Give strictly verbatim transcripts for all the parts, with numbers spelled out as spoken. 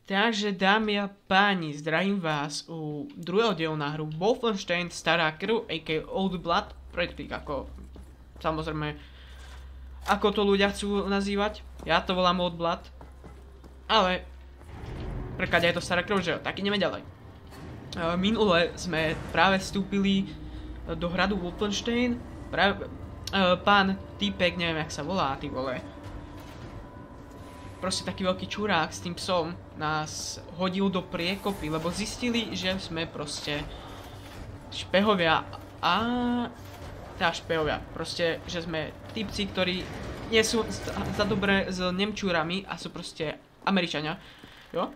Takže dámy a páni, zdravím vás u druhého dielu na hru Wolfenstein Stará krv, aka Old Blood, predtým ako, samozrejme, ako to ľudia chcú nazývať. Ja to volám Old Blood, ale preklade je to Stará krv, že jo, tak ideme ďalej. Minule sme práve vstúpili do hradu Wolfenstein, práve pán týpek, neviem jak sa volá, ty vole. Proste taký veľký čurák s tým psom nás hodil do priekopy, lebo zistili, že sme proste špehovia a... teda špehovia, proste, že sme typci, ktorí nie sú za dobré s Nemčúrami a sú proste Američania, jo?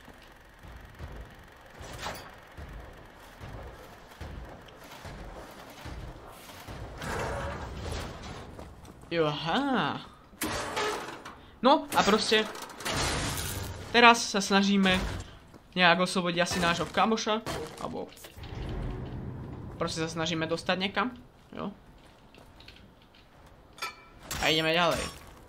Jo, aha. No a proste teraz sa snažíme nejak oslobodiť asi nášho kamoša, alebo proste sa snažíme dostať niekam, jo. A ideme ďalej.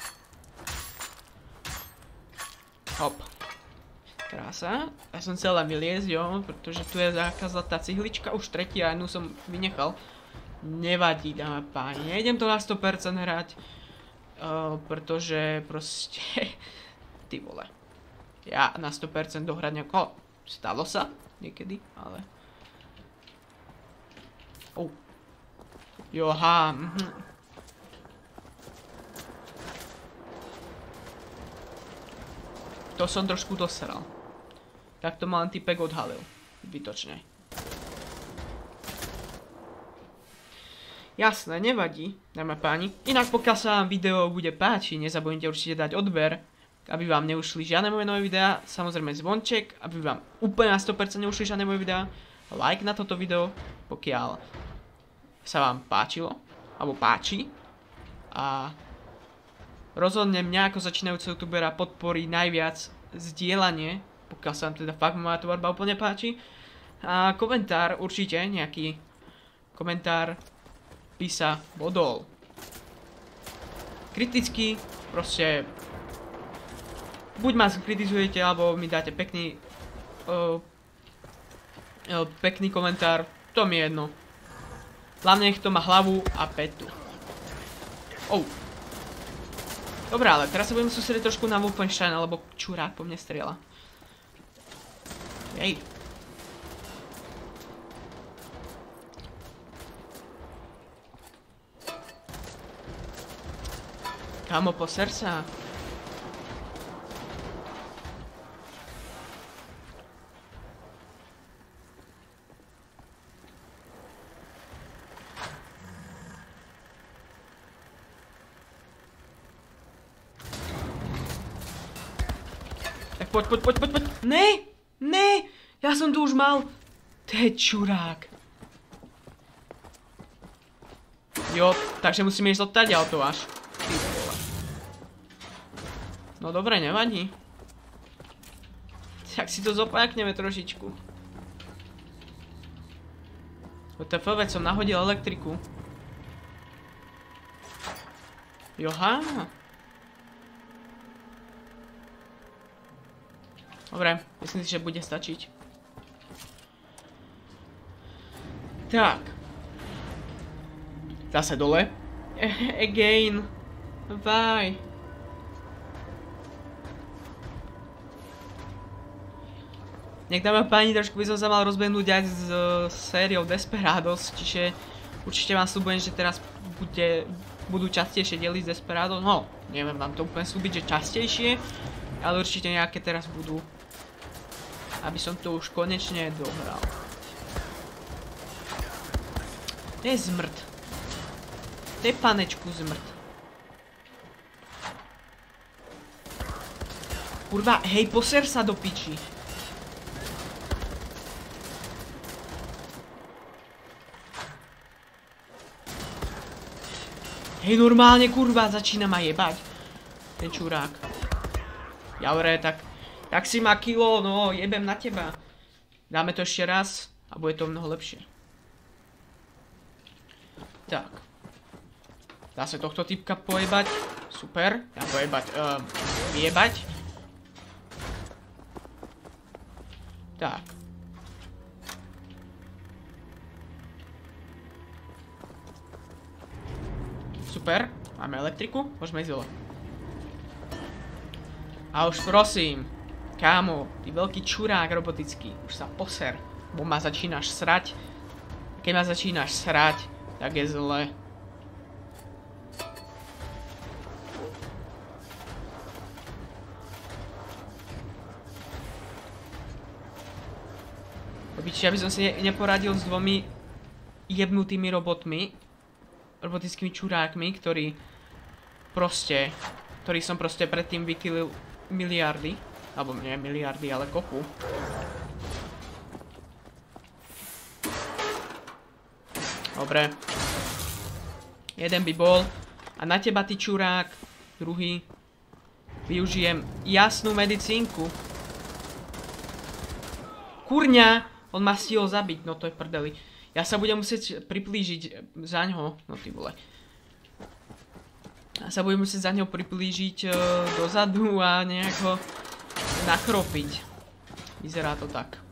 Hop. Krása. Ja som chcel len vyliezť, jo, pretože tu je taká zlatá cihlička, už tretí a jednu som vynechal. Nevadí, dáme páni, nejdem to na sto percent hrať. Uh, pretože proste, ty vole, ja na sto percent dohrať nejako, oh, stalo sa niekedy, ale, oh, joha, mhm. To som trošku dosral, tak to ma len typek odhalil, zbytočne. Jasné, nevadí, dáme páni. Inak pokiaľ sa vám video bude páčiť, nezabudnite určite dať odber, aby vám neušli žiadne moje nové videá, samozrejme zvonček, aby vám úplne na sto percent neušli žiadne moje videá, like na toto video, pokiaľ sa vám páčilo, alebo páči. A rozhodne mňa ako začínajúceho youtubera podporí najviac zdieľanie, pokiaľ sa vám teda fakt moja tvorba úplne páči. A komentár určite, nejaký komentár by sa bodol. Kriticky, proste buď ma kritizujete, alebo mi dáte pekný uh, uh, pekný komentár, to mi je jedno. Hlavne nech to má hlavu a petu. Oh. Dobre, ale teraz sa budeme sústrediť trošku na Wolfenstein, lebo čurák po mne strieľa. Jej. Kámo, poser sa. Tak poď, poď, poď, poď, poď. Ne, ne, ja som tu už mal. To je čurák. Jo, takže musíme ísť odtiaľ to až. No dobre, nevadí. Tak si to zopákneme trošičku. W T F, veď som nahodil elektriku. Joha. Dobre, myslím si, že bude stačiť. Tak. Zase dole. Again. Bye. Nech dáme páni, trošku by som sa mal rozbehnúť aj s uh, sériou Desperados, čiže určite vám sľubujem, že teraz bude, budú častejšie diely z Desperados, no, neviem vám to úplne sľubiť, že častejšie, ale určite nejaké teraz budú, aby som to už konečne dohral. To je zmrt. To je panečku zmrt. Kurva, hej, poser sa do piči. Hej, normálne, kurva, začína ma jebať. Ten čurák. Jaure, tak... Tak si ma kilo, no, jebem na teba. Dáme to ešte raz a bude to mnoho lepšie. Tak. Dá sa tohto typka pojebať. Super. Ja pojebať, um, vyjebať. Tak. Super, máme elektriku, môžeme ísť dole. A už prosím, kámo, ty veľký čurák robotický, už sa poser, bo ma začínaš srať. Keď ma začínaš srať, tak je zle. Či ja by som si ne neporadil s dvomi jebnutými robotmi, robotickými čurákmi, ktorí proste, ktorý som proste predtým vykylil miliardy, alebo nie miliardy, ale kopu. Dobre. Jeden by bol. A na teba, ty čurák, druhý, využijem jasnú medicínku. Kurňa! On ma stihol zabiť, no to je prdeli. Ja sa budem musieť priplížiť za ňoho, no ty vole. Ja sa budem musieť za ňoho priplížiť uh, dozadu a nejak ho nakropiť. Vyzerá to tak.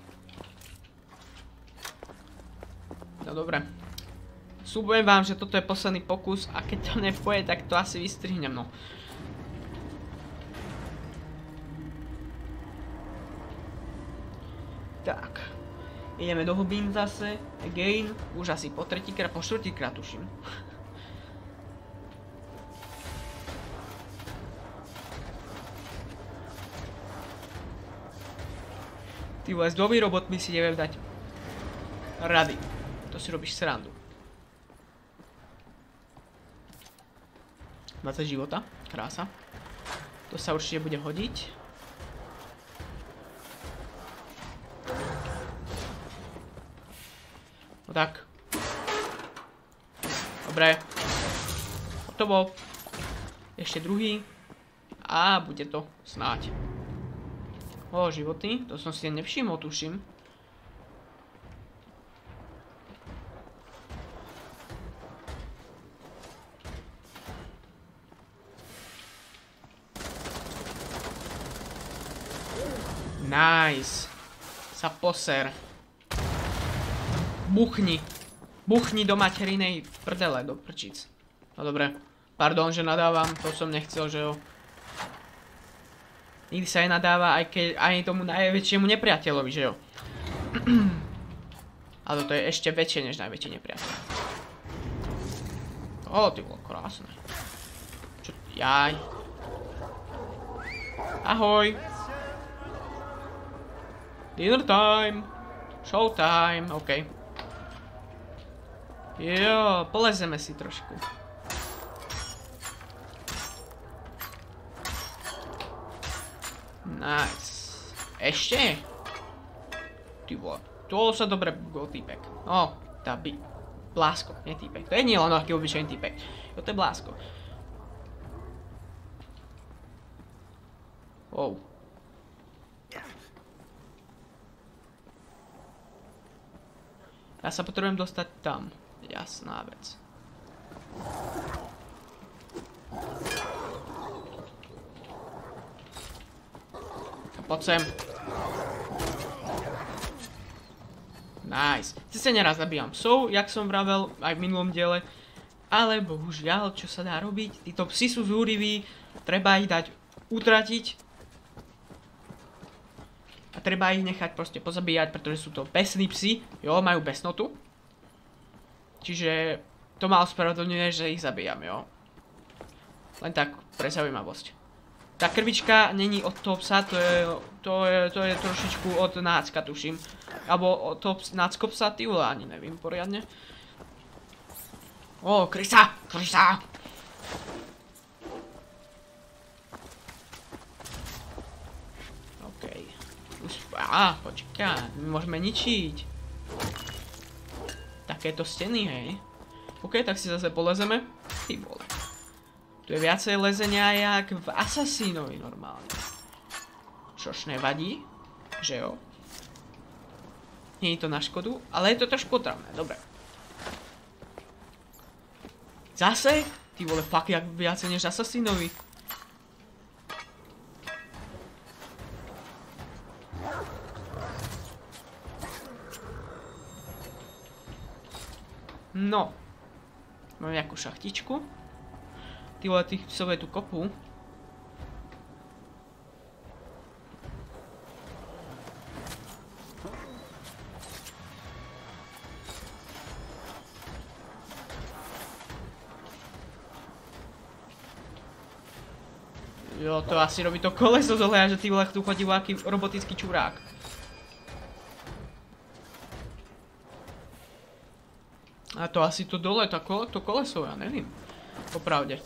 No dobre. Sľubujem vám, že toto je posledný pokus a keď to nepôjde, tak to asi vystrihnem, no. Tak. Ideme do hlbín zase. Again. Už asi po tretíkrát, po štvrtýkrát tuším. Ty vole, s dvomi robotmi si neviem dať rady. To si robíš srandu. dvadsať života. Krása. To sa určite bude hodiť. No tak. Dobre. Hotovo. Ešte druhý. A bude to snáď. O, životy. To som si nevšimol, tuším. Nice. Sa poser. Buchni. Buchni do materinej prdele, do prčic. No dobre. Pardon, že nadávam. To som nechcel, že jo. Nikdy sa nenadáva, aj keď aj tomu najväčšiemu nepriateľovi, že jo. Ale to je ešte väčšie než najväčší nepriateľ. Ó, ty bolo krásne. Čo? Jaj. Ahoj. Dinner time. Show time, okej. Okay. Jo, polezeme si trošku. Nice. Ešte? Ty vole, to sa dobre bol týpek. No, tá by... Blásko, nie týpek. To je nie len aký obyčajný týpek. Jo, to je Blásko. Wow. Ja sa potrebujem dostať tam. Jasná vec. Poď sem. Nice. Sice neraz zabíjam psov, jak som vravel aj v minulom diele, ale bohužiaľ, čo sa dá robiť? Títo psi sú zúriví, treba ich dať utratiť a treba ich nechať proste pozabíjať, pretože sú to besní psi, jo, majú besnotu. Čiže to ma ospravedlňuje, že ich zabíjam, jo. Len tak, pre zaujímavosť. Tá krvička není od toho psa, to je, to je, to je trošičku od nácka, tuším. Alebo od toho nácko psa, ty vole, ani nevím poriadne. Ó, krysa, krysa! Okej. Už, á, počkaj, my môžeme ničiť. Takéto steny, hej. OK, tak si zase polezeme. Ty vole. Tu je viacej lezenia jak v Assassinovi normálne. Čož nevadí, že jo. Nie je to na škodu, ale je to trošku potravné, dobre. Zase? Ty vole, fakt jak viacej než Assassinovi. No. Máme nejakú šachtičku. Tí vole, tí psové tu kopú. Jo, to asi robí to koleso zohľa, že ty vole tu chodí aký robotický čurák. A to asi to dole, to, kole, to koleso, ja nevím. Popravde.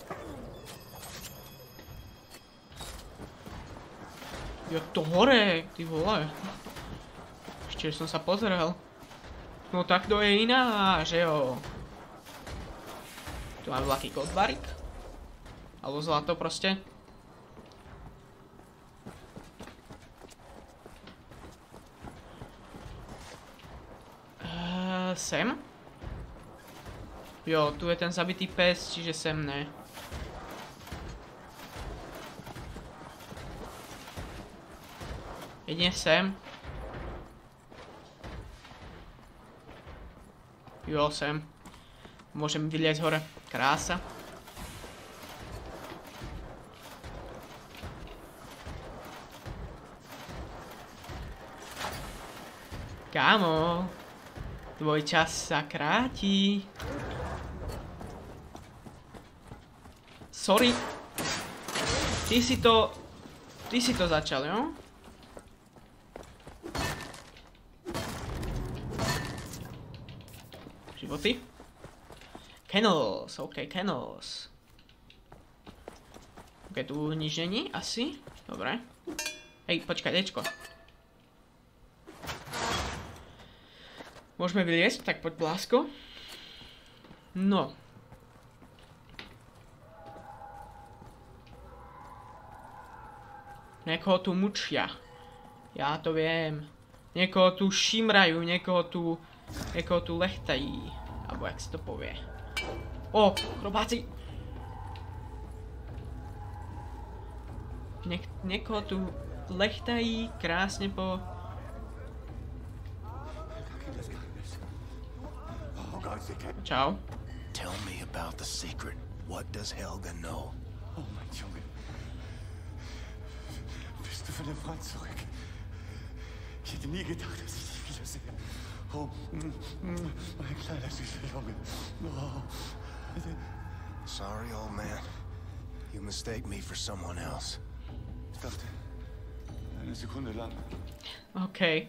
Jo, to hore, ty vole. Ešte som sa pozrel. No tak to je iná, že jo. Tu máme vlaký kotbarik. Alebo zlato proste. Eee, sem? Jo, tu je ten zabitý pes, čiže sem ne. Jedine sem. Jo, sem. Môžem vyliezť hore. Krása. Kámo. Tvoj čas sa kráti. Sorry. Ty si to... Ty si to začal, jo? Životy? Kennels, ok, kennels. Ok, tu nič není, asi. Dobre. Hej, počkaj, dečko. Môžeme vyliesť, tak poď blásko. No. Niekoho tu mučia. Ja to viem. Niekoho tu šimrajú, niekoho tu... Niekoho tu lechtají. Alebo jak si to povie. O, chrobáci! Niek niekoho tu lechtají krásne po... Čau. Tell me about the secret. What does Helga know? Oh, mein Junge. Bist du von der Front zurück? Ich hätte nie gedacht, dass ich dich wiedersehe. Oh, mein kleiner süßer Junge. Oh. Sorry, old man. You mistake me for someone else. Ich dachte, eine Sekunde lang. Okay.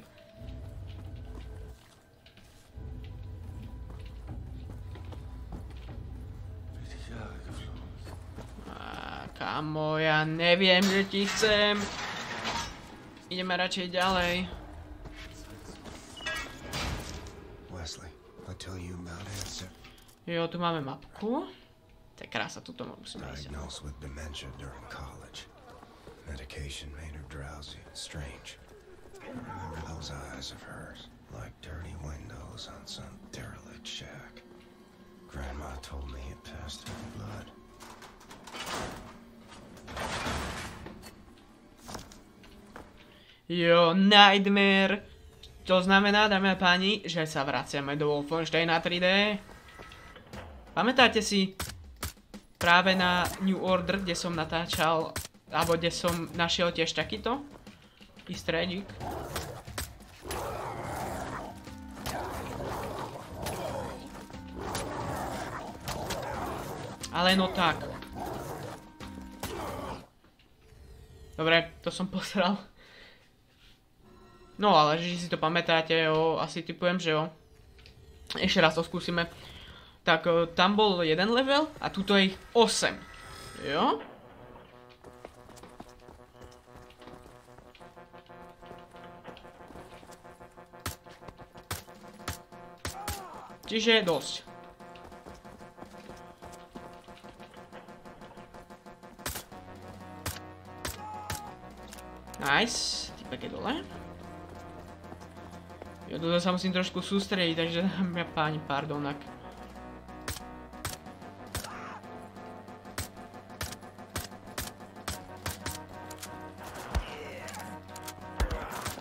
Kámo, ja neviem, že ti chcem. Ideme radšej ďalej. Wesley, I tell you about answer. Jo, tu máme mapku. To je krása, tuto musíme ísť. Diagnosed with dementia during college. Medication made her drowsy and strange. I remember those eyes of hers, like dirty windows on some derelict shack. Grandma told me it passed through the blood. Jo, Nightmare. To znamená, dámy a páni, že sa vraciame do Wolfensteina tri dé. Pamätáte si práve na New Order, kde som natáčal, alebo kde som našiel tiež takýto easter egg. Ale no tak. Dobre, to som posral. No ale, že si to pamätáte, jo, asi typujem, že jo. Ešte raz to skúsime. Tak tam bol jeden level a tuto je ich osem. Jo? Čiže dosť. Nice. Typek je dole. Jo, toto sa musím trošku sústrediť, takže dámy a páni, pardonak.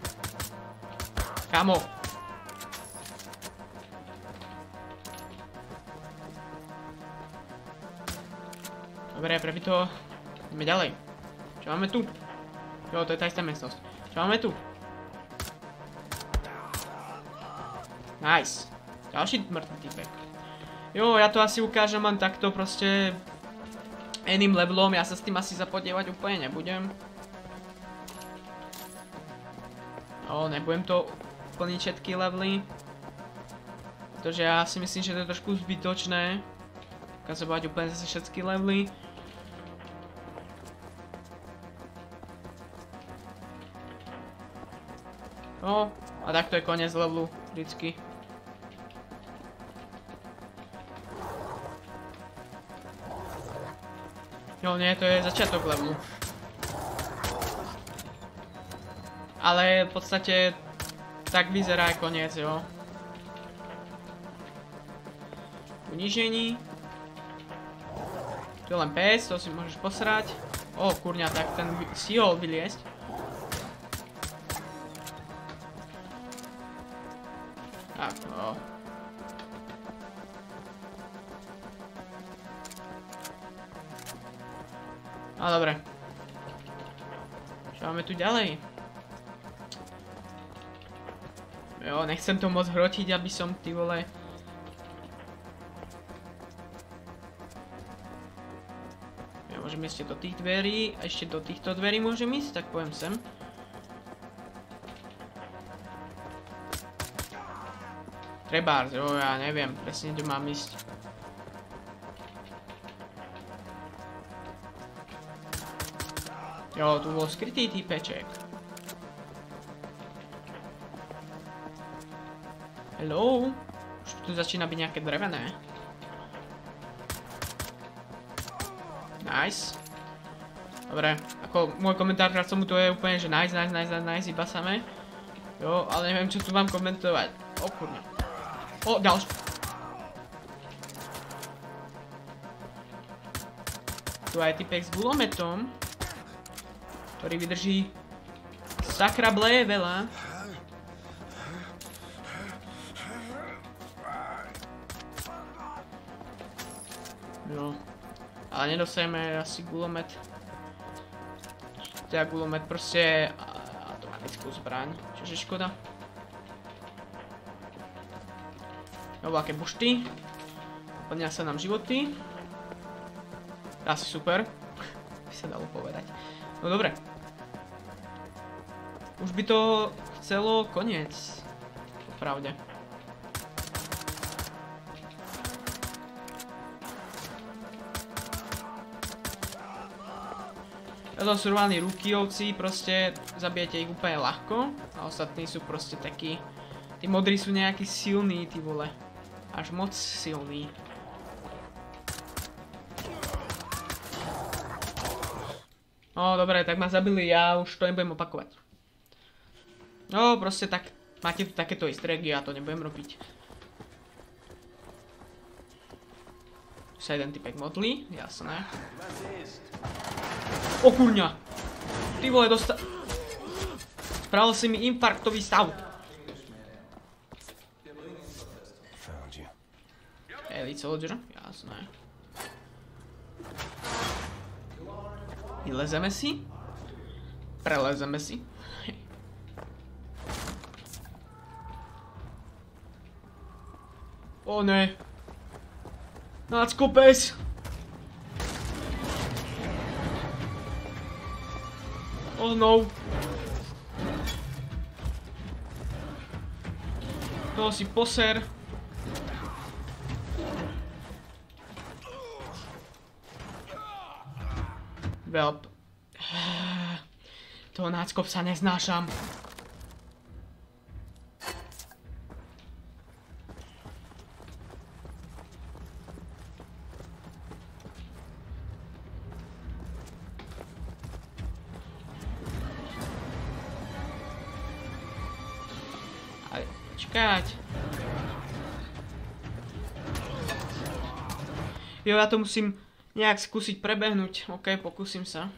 Kamo. Dobre, prebito. Ideme ďalej. Čo máme tu? Jo, to je tá istá miestnosť. Čo máme tu? Nice. Ďalší mŕtvý typek. Jo, ja to asi ukážem len takto proste iným levelom. Ja sa s tým asi zapodievať úplne nebudem. Jo, nebudem to plniť všetky levely. Pretože ja si myslím, že to je trošku zbytočné. Ukazovať úplne zase všetky levely. No, a takto je koniec levelu, vždycky. Jo, nie, to je začiatok levelu. Ale v podstate tak vyzerá aj koniec, jo. Unížení. Tu je len pes, to si môžeš posrať. O, kurňa, tak ten stihol vyliesť. Tak, no. No dobre. Čo máme tu ďalej? Jo, nechcem to moc hrotiť, aby som, ty vole... Ja môžem ísť do tých dverí, a ešte do týchto dverí môžem ísť, tak poviem sem. Trebárs, jo, ja neviem presne, kde mám ísť. Jo, tu bol skrytý týpeček. Hello? Už tu začína byť nejaké drevené. Nice. Dobre, ako môj komentár k tomu to je úplne, že nice, nice, nice, nice, iba samé. Jo, ale neviem, čo tu mám komentovať. O kurňa. O, ďalší. Tu aj typek s gulometom, ktorý vydrží sakra bleje veľa. Jo. Ale nedosajeme asi gulomet. Teda gulomet proste automatickú zbraň, čiže škoda. Nováke bušty. Plnia sa nám životy. Asi super. By sa dalo povedať. No dobre. Už by to chcelo koniec. Popravde. To sú rváni rukijovci, proste zabijete ich úplne ľahko. A ostatní sú proste takí... Tí modrí sú nejakí silní, tí vole. Až moc silný. No dobre, tak ma zabili, ja už to nebudem opakovať. No proste tak, máte tu takéto easter eggy, ja to nebudem robiť. Tu sa jeden typek modlí, jasné. O kurňa! Ty vole, dosta... Spravil si mi infarktový stav. Elite Soldier, jasné. Vylezeme si. Prelezeme si. O ne. Nácko pes. Oh no. To si poser. Velp. Toho nácko psa neznášam. Ale čakať. Jo, ja to musím nejak skúsiť prebehnúť. OK, pokúsim sa.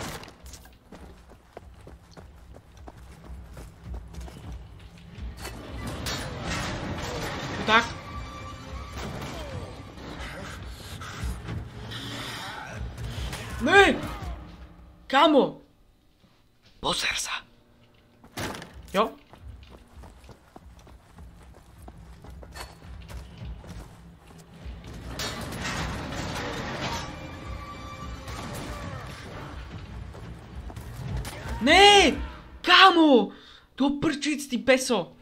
Tak. To Kámo! Pozer sa. Jo? Ne! Kámo! Do prčic, ty peso!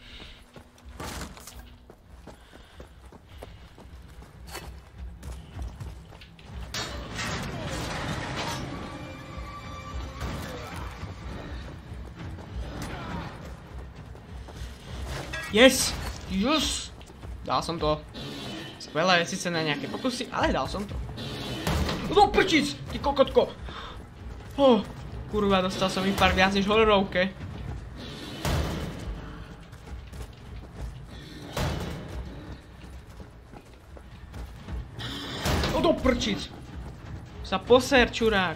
Yes! Yes! Dal som to. Skvelé, síce na nejaké pokusy, ale dal som to. Do prčic, ty kokotko! Oh, kurva, dostal som infarkt viac než hororovke. No do prčic! Sa poser, čurák.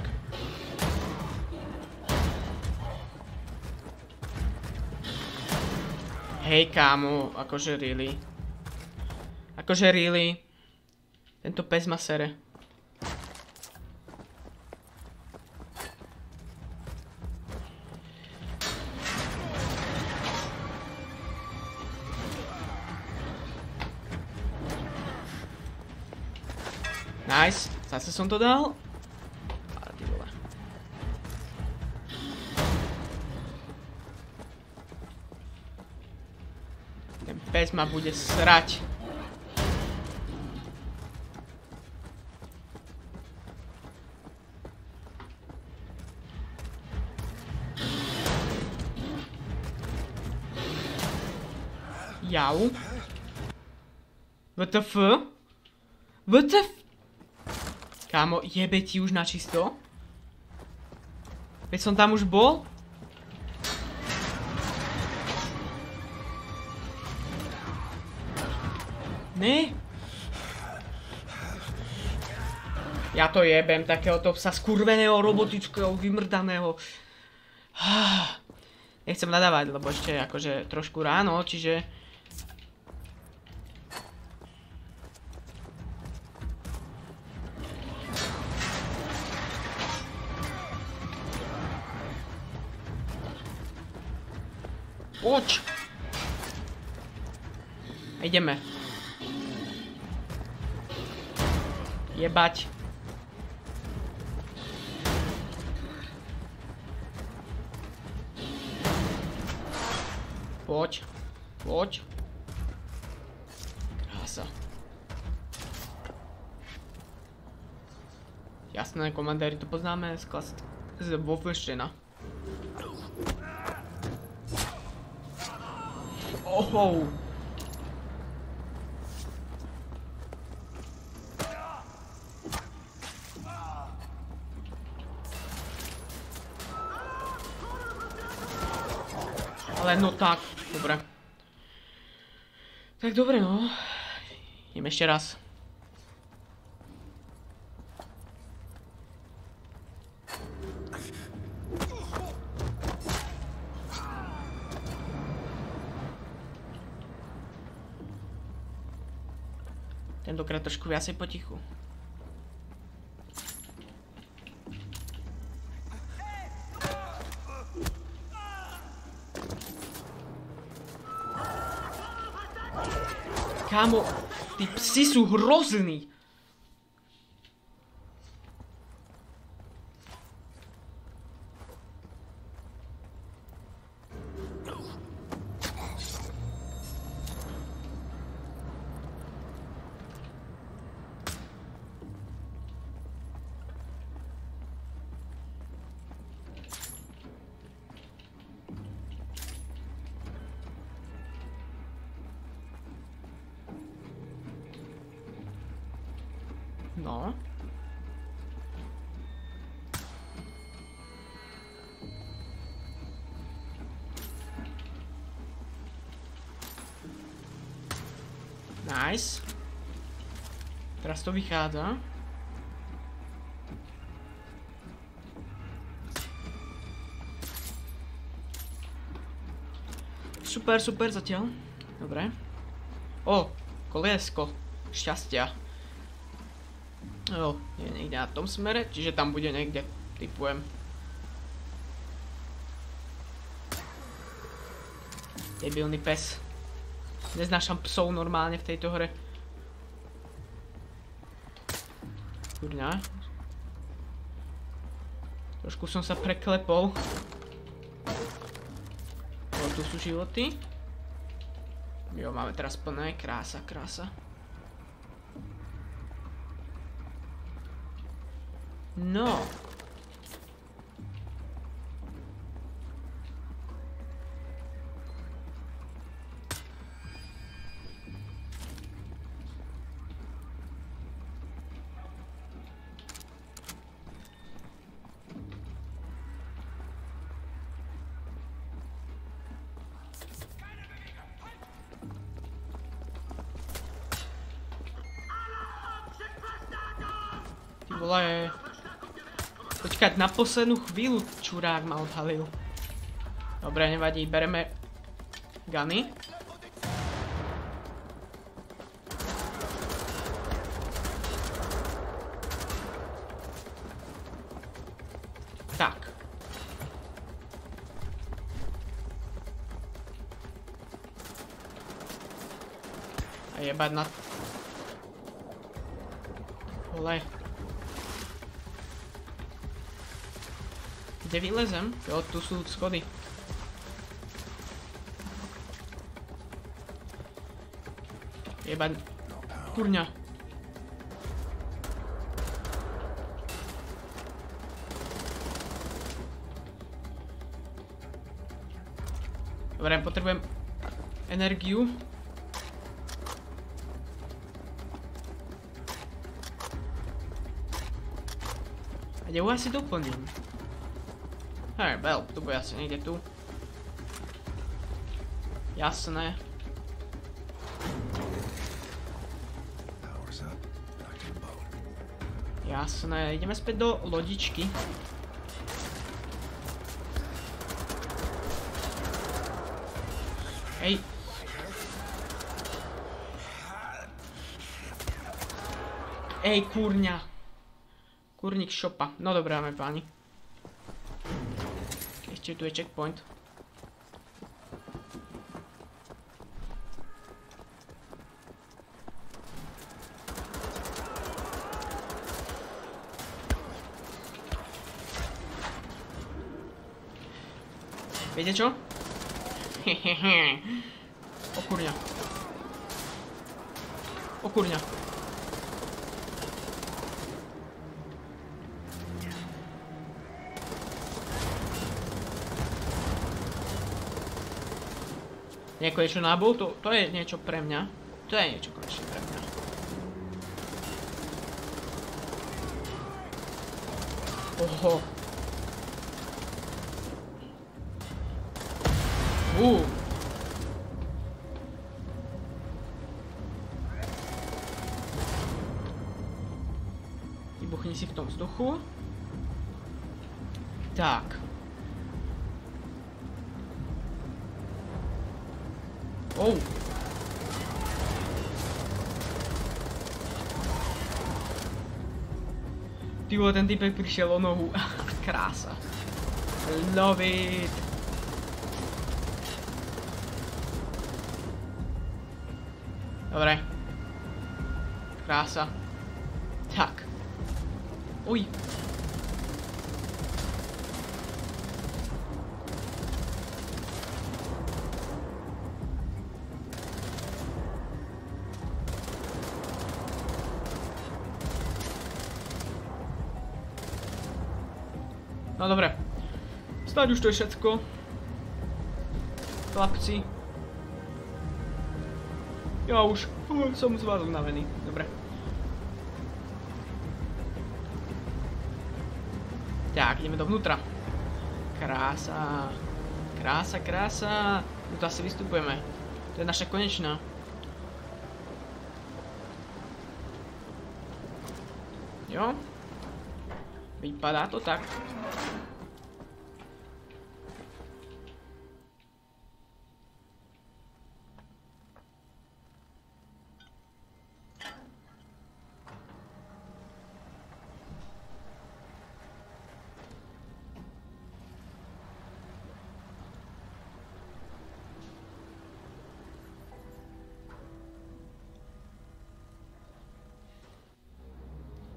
Hej, kámo, akože really. Akože really. Tento pes ma sere. Nice, zase som to dal. Ale ty vole. Ten pes ma bude srať. Jau. W T F? W T F? Kámo, jebe ti už na čisto? Veď som tam už bol? Ne? Ja to jebem, takéhoto psa skurveného, robotického, vymrdaného. Nechcem nadávať, lebo ešte akože trošku ráno, čiže... Poď! Ideme. Jebať. Poď. Poď. Krása. Jasné, komandéri, to poznáme z klas... z Wolfensteina. Ohou. Ale no tak, dobre. Tak dobre, no. Idem ešte raz. Tentokrát trošku viacej potichu. Kámo, tí psi sú hrozní. No. Nice. Teraz to vychádza. Super, super zatiaľ. Dobre. O, koliesko šťastia. Jo, je niekde na tom smere, čiže tam bude niekde, typujem. Debilný pes. Neznášam psov normálne v tejto hre. Kurňa. Trošku som sa preklepol. O, tu sú životy. Jo, máme teraz plné. Krása, krása. No. Vole. Počkať, na poslednú chvíľu čurák ma odhalil. Dobre, nevadí, bereme guny. Tak. A jebať na... Vole. Kde vylezem? Jo, tu sú schody. Jebať. Kurňa. Dobre, potrebujem energiu. A kde ho asi doplním? Hej, bel, to bude asi niekde tu. Jasné. Jasné, ideme späť do lodičky. Hej. Ej, kurňa. Kurník šopa. No dobré, dáme páni. Ešte tu je checkpoint. Viete čo? Hehehe. O kurňa. O kurňa. Nekonečnú nábol, to, to je niečo pre mňa. To je niečo konečne pre mňa. Oho. Uuu. Vybuchni si v tom vzduchu. Tak. Oh. Ty vole, ten typek prišiel o nohu. Krása. Love it. Dobre. Krása. Tak. Uj. No dobre. Snáď už to je všetko. Chlapci. Ja už uh, som z vás unavený. Dobre. Tak, ideme dovnútra. Krása. Krása, krása. Tu asi vystupujeme. To je naša konečná. Jo. Vypadá to tak.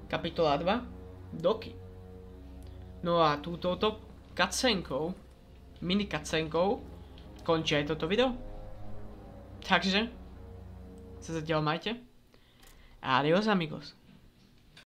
Kapitola dva. Doky. No a túto cutscenkou, mini cutscenkou, končí aj toto video. Takže sa zatiaľ majte. Adios amigos.